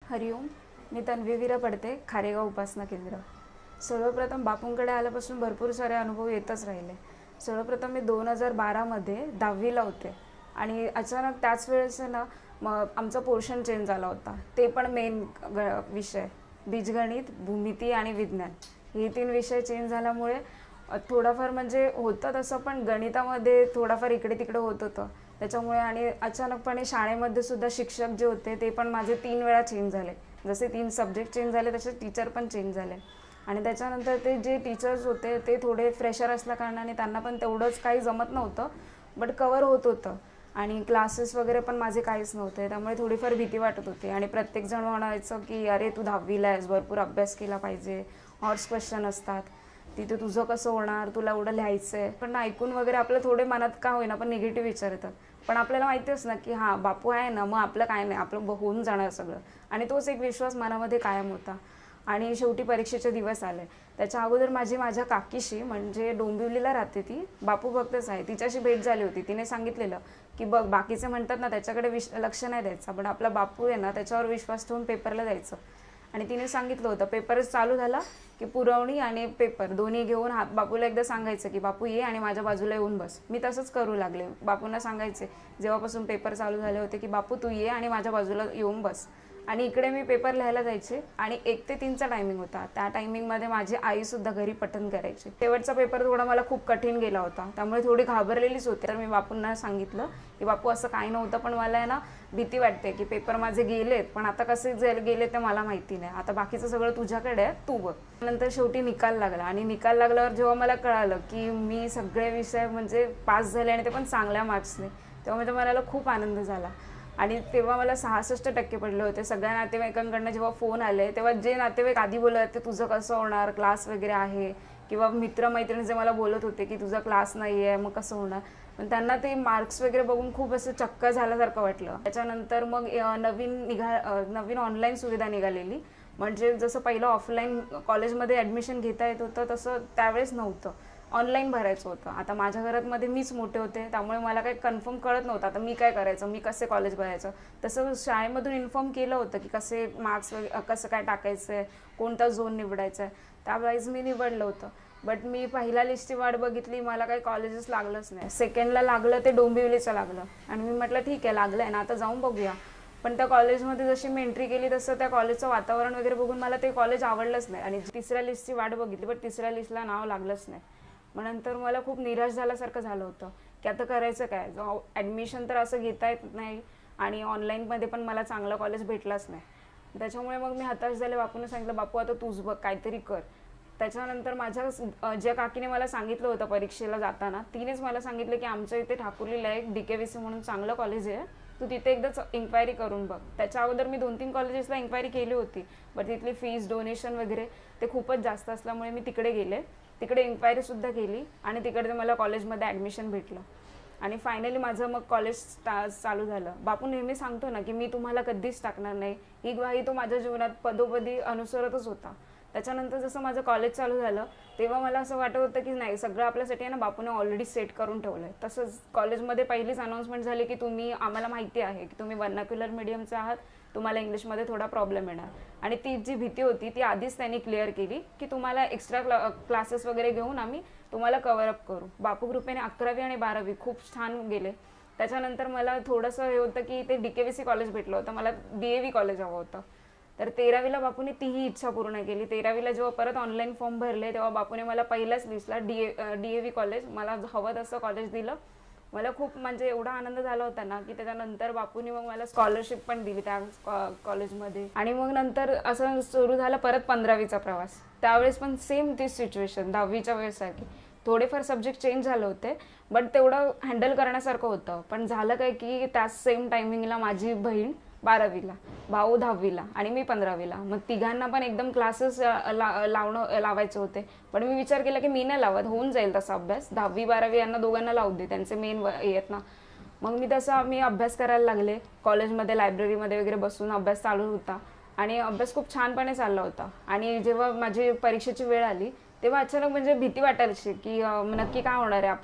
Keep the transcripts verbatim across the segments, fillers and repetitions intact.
हरिओम. मी तन्वीवीरा पडते, खारेगाव उपासना केंद्र. सर्वप्रथम बापूंकडे आल्यापासून भरपूर सारे अनुभव येतच राहिले. सर्वप्रथम मी दोन हजार बारामध्ये दहावीला होते आणि अचानक त्याच वेळेस ना मग आमचा पोर्शन चेंज झाला होता. ते पण मेन विषय बीजगणित, भूमिती आणि विज्ञान हे तीन विषय चेंज झाल्यामुळे थोडाफार म्हणजे होतं तसं, पण गणितामध्ये थोडाफार इकडे तिकडे होत होतं त्याच्यामुळे. आणि अचानकपणे शाळेमध्ये सुद्धा शिक्षक जे होते ते पण माझे तीन वेळा चेंज झाले. जसे तीन सब्जेक्ट चेंज झाले तसे टीचर पण चेंज झाले. आणि त्याच्यानंतर ते जे टीचर्स होते ते थोडे फ्रेशर असल्या कारणाने त्यांना पण तेवढंच काही जमत नव्हतं, बट कवर होत होतं. आणि क्लासेस वगैरे पण माझे काहीच नव्हते, त्यामुळे थोडीफार भीती वाटत होती. आणि प्रत्येकजण म्हणायचं की अरे तू दहावीला आहेस, भरपूर अभ्यास केला पाहिजे, हॉर्स क्वेश्चन असतात, तिथे तुझं कसं होणार, तुला एवढं लिहायचं आहे. पण ऐकून वगैरे आपलं थोडे मनात का होईना पण निगेटिव्ह विचार येतात. पण आपल्याला माहितीच ना की हां बापू आहे ना, मग आपलं काय नाही, आपलं होऊन जाणार सगळं. आणि तोच एक विश्वास मनामध्ये कायम होता. आणि शेवटी परीक्षेचे दिवस आले. त्याच्या अगोदर माझी माझ्या काकीशी, म्हणजे डोंबिवलीला राहते ती, बापू भक्तच आहे, तिच्याशी भेट झाली होती. तिने सांगितलेलं की बघ बाकीचे म्हणतात ना त्याच्याकडे विश लक्ष नाही द्यायचं, पण आपला बापू आहे ना त्याच्यावर विश्वास ठेवून पेपरला जायचं. आणि तिने सांगितलं होतं पेपरच चालू झाला की पुरवणी आणि पेपर दोन्ही घेऊन हात बापूला एकदा सांगायचं की बापू ये आणि माझ्या बाजूला येऊन बस. मी तसंच करू लागले. बापूंना सांगायचे जेव्हापासून पेपर चालू झाले होते की बापू तू ये आणि माझ्या बाजूला येऊन बस. आणि इकडे मी पेपर लिहायला जायचे आणि एक ते तीनचा टायमिंग होता. त्या टायमिंगमध्ये माझी आईसुद्धा घरी पठण करायची. शेवटचा पेपर थोडा मला खूप कठीण गेला होता, त्यामुळे थोडी घाबरलेलीच होते. तर मी बापूंना सांगितलं की बापू असं काही नव्हतं, पण मला आहे ना भीती वाटते की पेपर माझे गेलेत, पण आता कसे गेले ते मला माहिती नाही. आता बाकीचं सगळं तुझ्याकडे आहे, तू बघ. नंतर शेवटी निकाल लागला आणि निकाल लागल्यावर जेव्हा मला कळालं की मी सगळे विषय म्हणजे पास झाले आणि ते पण चांगल्या मार्क्सने, तेव्हा म्हणजे मला खूप आनंद झाला. आणि तेव्हा मला सहासष्ट टक्के पडले होते. सगळ्या नातेवाईकांकडनं जेव्हा फोन आले तेव्हा जे नातेवाईक आधी बोलत ते तुझं कसं होणार, क्लास वगैरे आहे, किंवा मित्रमैत्रिणी जे मला बोलत होते की तुझा क्लास नाही आहे मग कसं होणार, पण त्यांना ते मार्क्स वगैरे बघून खूप असं चक्क झाल्यासारखं वाटलं. त्याच्यानंतर मग नवीन निघा नवीन ऑनलाईन सुविधा निघालेली. म्हणजे जसं पहिलं ऑफलाईन कॉलेजमध्ये ॲडमिशन घेता येत होतं तसं त्यावेळेस नव्हतं, ऑनलाईन भरायचं होतं. आता माझ्या घरामध्ये मीच मोठे होते, त्यामुळे मला काही कन्फर्म कळत नव्हतं आता मी काय करायचं, मी कसे कॉलेज भरायचं. तसं शाळेमधून इन्फॉर्म केलं होतं की कसे मार्क्स वगैरे कसं काय टाकायचं आहे, कोणता झोन निवडायचा आहे, त्यावेळेस मी निवडलं होतं. बट मी पहिल्या लिस्टची वाट बघितली, मला काही कॉलेजेस लागलंच नाही. सेकंडला लागलं ते डोंबिवलीचं लागलं आणि मी म्हटलं ठीक आहे लागलं आहे ना आता जाऊन बघूया. पण त्या कॉलेजमध्ये जशी मी एंट्री केली तसं त्या कॉलेजचं वातावरण वगैरे बघून मला ते कॉलेज आवडलंच नाही. आणि तिसऱ्या लिस्टची वाट बघितली, बट तिसऱ्या लिस्टला नाव लागलंच नाही. मग नंतर मला खूप निराश झाल्यासारखं झालं होतं की आता करायचं काय. जो ॲडमिशन तर असं घेता येत नाही आणि ऑनलाईनमध्ये पण मला चांगलं कॉलेज भेटलाच नाही. त्याच्यामुळे मग मी हताश झाले. बापूने सांगितलं बापू आता तूच बघ काहीतरी कर. त्याच्यानंतर माझ्या ज्या काकीने मला सांगितलं होतं परीक्षेला जाताना, तिनेच मला सांगितलं की आमच्या इथे ठाकुर्लीला एक डी के व्ही सी म्हणून चांगलं कॉलेज आहे, तू तिथे एकदाच इन्क्वायरी करून बघ. त्याच्या अगोदर मी दोन तीन कॉलेजेसला इन्क्वायरी केली होती, बट तिथली फीज डोनेशन वगैरे ते खूपच जास्त असल्यामुळे मी तिकडे गेले. तिकडे इन्क्वायरीसुद्धा केली आणि तिकडे मला कॉलेजमध्ये ॲडमिशन भेटलं. आणि फायनली माझं मग कॉलेज स्टा चालू झालं. बापू नेहमी सांगतो ना की मी तुम्हाला कधीच टाकणार नाही, ही ग्वाही तो माझ्या जीवनात पदोपदी अनुसरतच होता. त्याच्यानंतर जसं माझं कॉलेज चालू झालं तेव्हा मला असं वाटत होतं की नाही सगळं आपल्यासाठी आहे ना बापूने ऑलरेडी सेट करून ठेवलं आहे. तसंच कॉलेजमध्ये पहिलीच अनाऊन्समेंट झाली की तुम्ही आम्हाला माहिती आहे की तुम्ही वर्नाक्युलर मीडियमचे आहात, तुम्हाला इंग्लिशमध्ये थोडा प्रॉब्लेम येणार. आणि ती जी भीती होती ती आधीच त्यांनी क्लिअर केली की तुम्हाला एक्स्ट्रा क्ला क्लासेस वगैरे घेऊन आम्ही तुम्हाला कवरअप करू. बापू कृपेने अकरावी आणि बारावी खूप छान गेले. त्याच्यानंतर मला थोडंसं हे होतं की ते D K V C college भेटलं होतं, मला डी ए व्ही कॉलेज हवं होतं. तर तेरावीला बापूने तीही इच्छा पूर्ण केली. तेरावीला जेव्हा परत ऑनलाईन फॉर्म भरले तेव्हा बापूने मला पहिल्याच लिस्टला D A D A V college मला हवं तसं कॉलेज दिलं. मला खूप म्हणजे एवढा आनंद झाला होता ना की त्याच्यानंतर बापूने मग मला स्कॉलरशिप पण दिली त्या कॉलेजमध्ये. आणि मग नंतर असं सुरू झालं परत पंधरावीचा प्रवास. त्यावेळेस पण सेम तीच सिच्युएशन दहावीच्या वेळेसारखी. थोडेफार सब्जेक्ट चेंज झाले होते, बट तेवढं हँडल करण्यासारखं होतं. पण झालं काय की त्याच सेम टायमिंगला माझी बहीण बारावीला, भाऊ दहावीला आणि मी पंधरावीला. मग तिघांना पण एकदम क्लासेस ला लावणं लावायचे होते. पण मी विचार केला की मी नाही लावत, होऊन जाईल तसा अभ्यास. दहावी बारावी यांना दोघांना लावू दे, त्यांचे मेन येत ना. मग मी तसा मी अभ्यास करायला लागले. कॉलेजमध्ये लायब्ररीमध्ये वगैरे बसून अभ्यास चालू होता आणि अभ्यास खूप छानपणे चालला होता. आणि जेव्हा माझी परीक्षेची वेळ आली तेव्हा अचानक म्हणजे भीती वाटायची की नक्की काय होणार आहे आपलं,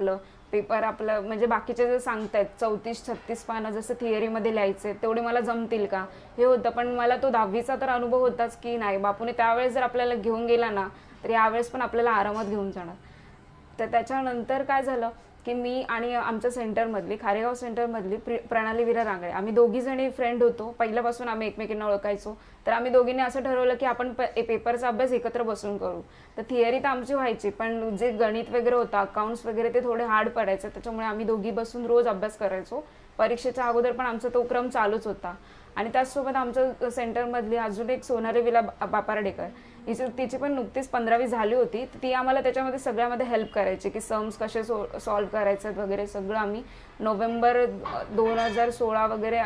पेपर आपलं म्हणजे बाकीचे जे सांगतायत चौतीस छत्तीस पानं जसं थिअरीमध्ये लिहायचे तेवढे मला जमतील का हे होतं. पण मला तो दहावीचा तर अनुभव होताच की नाही, बापूने त्यावेळेस जर आपल्याला घेऊन गेला ना तर यावेळेस पण आपल्याला आरामात घेऊन जाणार. तर त्याच्यानंतर काय झालं की मी आणि आमच्या सेंटरमधली खारेगाव सेंटरमधली प्रि प्रणाली विरा रांगळे आम्ही दोघीजणी फ्रेंड होतो. पहिल्यापासून आम्ही एकमेकींना ओळखायचो. तर आम्ही दोघींनी असं ठरवलं की आपण प पेपरचा अभ्यास एकत्र बसून करू. तर थिअरी तर आमची व्हायची, पण जे गणित वगैरे होतं अकाउंट्स वगैरे ते थोडे हार्ड पडायचे. त्याच्यामुळे आम्ही दोघी बसून रोज अभ्यास करायचो. परीक्षेच्या अगोदर पण आमचा तो क्रम चालूच होता. आणि त्याचसोबत आमच्या सेंटरमधली अजून एक सोनाली विला बापार्डेकर, हिची तिची पण नुकतीच पंधरावी झाली होती. ती आम्हाला त्याच्यामध्ये सगळ्यामध्ये हेल्प करायची की सम्स कसे सो सॉल्व करायचे वगैरे सगळं. आम्ही नोव्हेंबर दोन हजार सोळा वगैरे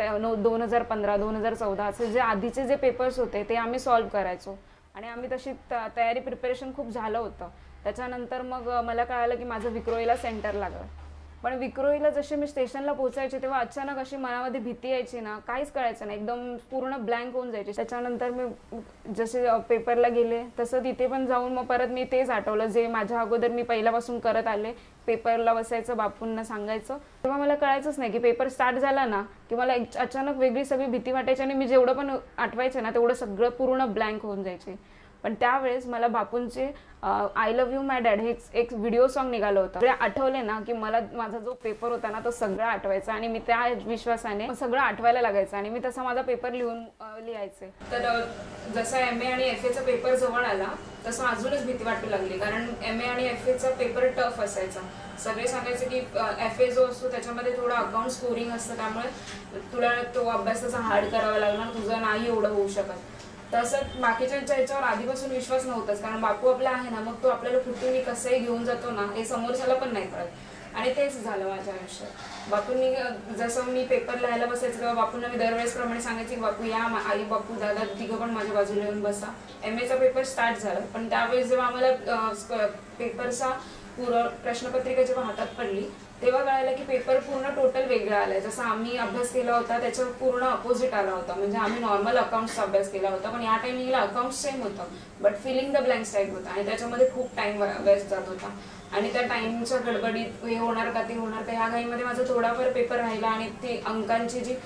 दोन हजार पंधरा दोन हजार चौदा असे जे आधीचे जे पेपर्स होते ते आम्ही सॉल्व करायचो. आणि आम्ही तशी तयारी प्रिपरेशन खूप झालं होतं. त्याच्यानंतर मग मला कळालं की माझं विक्रोळीला सेंटर लागलं. पण विक्रोळीला जसे मी स्टेशनला पोहोचायचे तेव्हा अचानक अशी मनामध्ये भीती यायची ना, काहीच कळायचं नाही, एकदम पूर्ण ब्लँक होऊन जायची. त्याच्यानंतर मी जसे पेपरला गेले तसं तिथे पण जाऊन मग परत मी तेच आठवलं जे माझ्या अगोदर मी पहिल्यापासून करत आले. पेपरला बसायचं, बापूंना सांगायचं. तेव्हा मला कळायचंच नाही की पेपर स्टार्ट झाला ना की मला एक अचानक वेगळी सगळी भीती वाटायची आणि मी जेवढं पण आठवायचे ना तेवढं सगळं पूर्ण ब्लँक होऊन जायचे. पण त्यावेळेस मला बापूंचे I love you my dad हे एक व्हिडिओ सॉन्ग निघालं होतं. ते आठवले ना की मला माझा जो पेपर होता ना तो सगळा आठवायचा आणि मी त्या विश्वासाने सगळं आठवायला लागायचं आणि मी तसा माझा पेपर लिहून लिहायचे. तर जसा एम ए आणि एफ एचा पेपर जवळ आला तसं अजूनच भीती वाटू लागली, कारण एम ए आणि एफ एचा पेपर टफ असायचा. सगळे सांगायचे की एफ ए जो असतो त्याच्यामध्ये थोडं अकाउंट स्कोरिंग असतं, त्यामुळे तुला तो अभ्यास तसा हार्ड करावा लागणार, तुझं नाही एवढं होऊ शकत. तसं बाकीच्यांच्या ह्याच्यावर आधीपासून विश्वास नव्हताच, कारण बापू आपला आहे ना, मग तो आपल्याला कुठूनही कसंही घेऊन जातो ना हे समोरच्याला पण नाही कळत. आणि तेच झालं माझ्या आयुष्यात. बापूंनी जसं मी पेपर लिहायला बसायचं तेव्हा बापूंना मी दरवेळेस प्रमाणे सांगायची की बापू या, आई बापू दादा तिघं पण माझ्या बाजूला येऊन बसा. एम एचा पेपर स्टार्ट झाला, पण त्यावेळेस जेव्हा आम्हाला पेपरचा पूर्ण प्रश्नपत्रिका जेव्हा हातात पडली तेव्हा कळालं की पेपर पूर्ण टोटल वेगळा आलाय. जसं आम्ही अभ्यास केला होता त्याच्यावर पूर्ण अपोजिट आला होता. म्हणजे आम्ही नॉर्मल अकाउंट्सचा अभ्यास केला होता, पण या टायमिंगला अकाउंट सेम होतं but filling the blanks type होता आणि त्याच्यामध्ये खूप टाइम वेस्ट जात होता. आणि त्या टाइमच्या गडबडीत हे होणार का ते होणार का ह्या घाईमध्ये माझा थोडाफार पेपर राहिला आणि ती अंकांची जी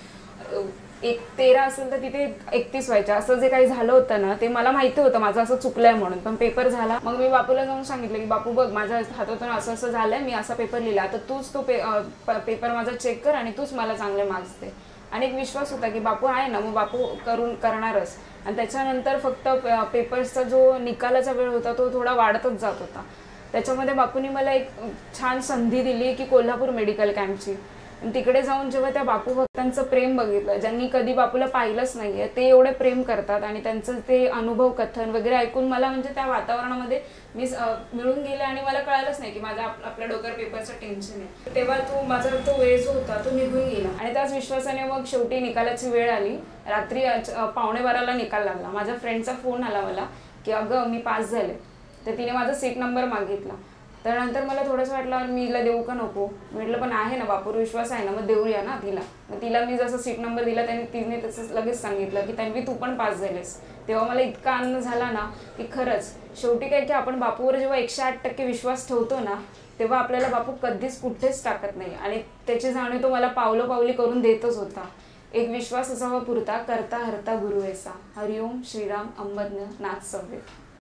एक तेरा असेल तर तिथे एकतीस व्हायच्या. असं जे काही झालं होतं ना ते मला माहिती होतं माझं असं चुकलंय म्हणून. पण पेपर झाला, मग मी बापूला जाऊन सांगितलं की बापू बघ माझ्या हातातून असं असं झालंय, मी असा पेपर लिहिला, तर तूच तो पे पेपर माझा चेक कर आणि तूच मला चांगले मार्क्स दे. आणि एक विश्वास होता की बापू आहे ना, मग बापू करून करणारच. आणि त्याच्यानंतर फक्त पेपर्सचा जो निकालाचा वेळ होता तो थोडा वाढतच जात होता. त्याच्यामध्ये बापूंनी मला एक छान संधी दिली की कोल्हापूर मेडिकल कॅम्पची. तिकडे जाऊन जेव्हा त्या बापू भक्तांचं प्रेम बघितलं, ज्यांनी कधी बापूला पाहिलंच नाहीये ते एवढे प्रेम करतात आणि त्यांचं ते अनुभव कथन वगैरे ऐकून मला म्हणजे त्या वातावरणामध्ये मी मिळून गेले आणि मला कळालंच नाही की माझ्या आपल्या डोक्यावर पेपरचं टेन्शन आहे. तेव्हा तो माझा तो वेळ जो होता तो निघून गेला आणि त्याच विश्वासाने मग शेवटी निकालाची वेळ आली. रात्री पावणे बाराला निकाल लागला. माझ्या फ्रेंडचा फोन आला मला की अगं मी पास झाले. तर तिने माझा सीट नंबर मागितला. तर नंतर मला थोडंसं वाटलं मी हिला देऊ का नको. म्हटलं पण आहे ना बापूर विश्वास आहे ना, मग देऊया ना तिला. मग तिला मी जसं सीट नंबर दिला त्याने तिने तसं लगेच सांगितलं की तन्वी तू पण पास झालेस. तेव्हा मला इतका आनंद झाला ना की खरंच शेवटी काय की आपण बापूवर जेव्हा एकशे आठ टक्के विश्वास ठेवतो ना तेव्हा आपल्याला बापू कधीच कुठेच टाकत नाही आणि त्याची जाणीव तो मला पावलं पावली करून देतच होता. एक विश्वास असावा पुरता, करता हरता गुरु ऐसा. हरिओम श्रीराम अंबज्ञ नाथ संवेद.